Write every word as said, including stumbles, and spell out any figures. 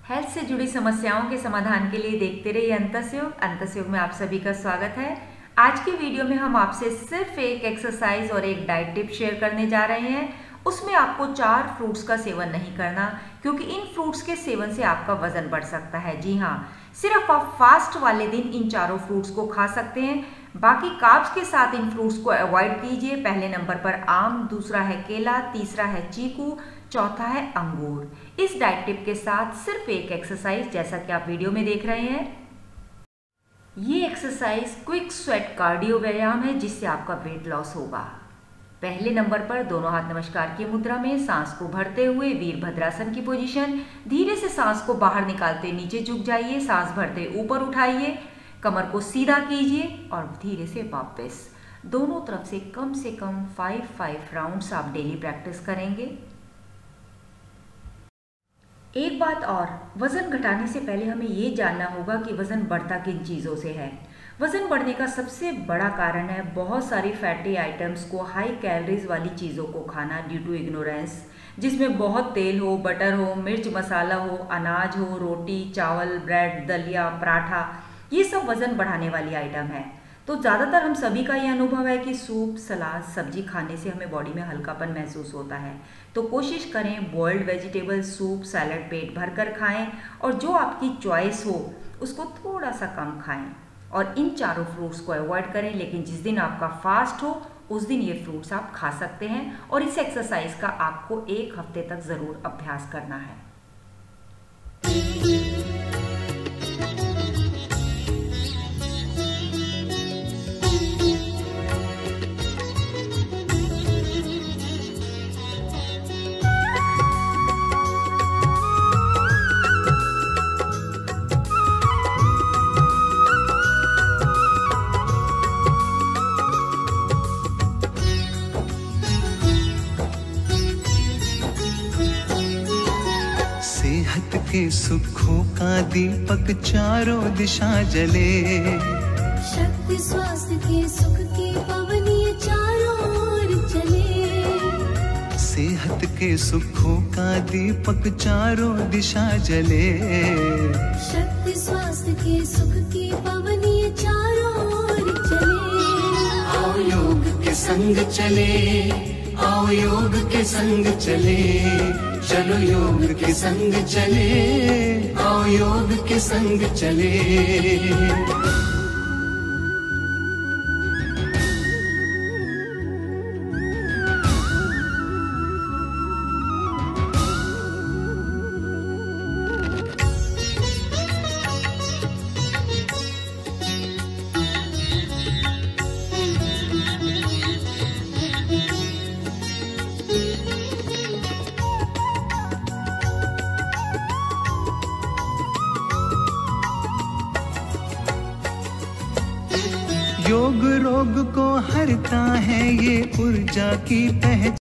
Health से जुड़ी समस्याओं के समाधान के लिए देखते रहिए अंतस्योग। अंतस्योग में आप सभी का स्वागत है। आज की वीडियो में हम आपसे सिर्फ एक एक्सरसाइज और एक डाइट टिप शेयर करने जा रहे हैं। उसमें आपको चार फ्रूट्स का सेवन नहीं करना, क्योंकि इन फ्रूट्स के सेवन से आपका वजन बढ़ सकता है। जी हाँ, सिर्फ आप फास्ट वाले दिन इन चारों फ्रूट्स को खा सकते हैं। बाकी कार्ब्स के साथ इन फ्रूट्स को अवॉइड कीजिए। पहले नंबर पर आम, दूसरा है केला, तीसरा है चीकू, चौथा है अंगूर। इस डाइट टिप के साथ सिर्फ एक एक्सरसाइज, जैसा कि आप वीडियो में देख रहे हैं। ये एक्सरसाइज क्विक स्वेट कार्डियो व्यायाम है, जिससे आपका वेट लॉस होगा। पहले नंबर पर दोनों हाथ नमस्कार की मुद्रा में सांस को भरते हुए वीरभद्रासन की पोजीशन। धीरे से सांस को बाहर निकालते नीचे झुक जाइए, सांस भरते ऊपर उठाइए, कमर को सीधा कीजिए और धीरे से वापस। दोनों तरफ से कम से कम फाइव फाइव राउंड्स आप डेली प्रैक्टिस करेंगे। एक बात और, वजन घटाने से पहले हमें ये जानना होगा कि वजन बढ़ता किन चीज़ों से है। वजन बढ़ने का सबसे बड़ा कारण है बहुत सारी फैटी आइटम्स को, हाई कैलोरीज वाली चीज़ों को खाना ड्यू टू इग्नोरेंस, जिसमें बहुत तेल हो, बटर हो, मिर्च मसाला हो, अनाज हो, रोटी, चावल, ब्रेड, दलिया, पराठा, ये सब वजन बढ़ाने वाली आइटम है। तो ज़्यादातर हम सभी का ये अनुभव है कि सूप, सलाद, सब्जी खाने से हमें बॉडी में हल्कापन महसूस होता है। तो कोशिश करें बॉइल्ड वेजिटेबल सूप, सैलड पेट भर कर खाएं, और जो आपकी चॉइस हो उसको थोड़ा सा कम खाएं। और इन चारों फ्रूट्स को अवॉइड करें, लेकिन जिस दिन आपका फास्ट हो उस दिन ये फ्रूट्स आप खा सकते हैं। और इस एक्सरसाइज का आपको एक हफ्ते तक ज़रूर अभ्यास करना है। सेहत के सुखों का दीपक चारों दिशा जले, शक्ति स्वास्थ्य के सुख की पवनी चारों ओर चले। सेहत के सुखों का दीपक चारों दिशा जले, शक्ति स्वास्थ्य के सुख की पवनी चारों ओर चले। आओ योग के संग चले, आओ योग के संग चले, चलो योग के संग चले, आओ योग के संग चले। योग रोग को हरता है, ये ऊर्जा की पहचान।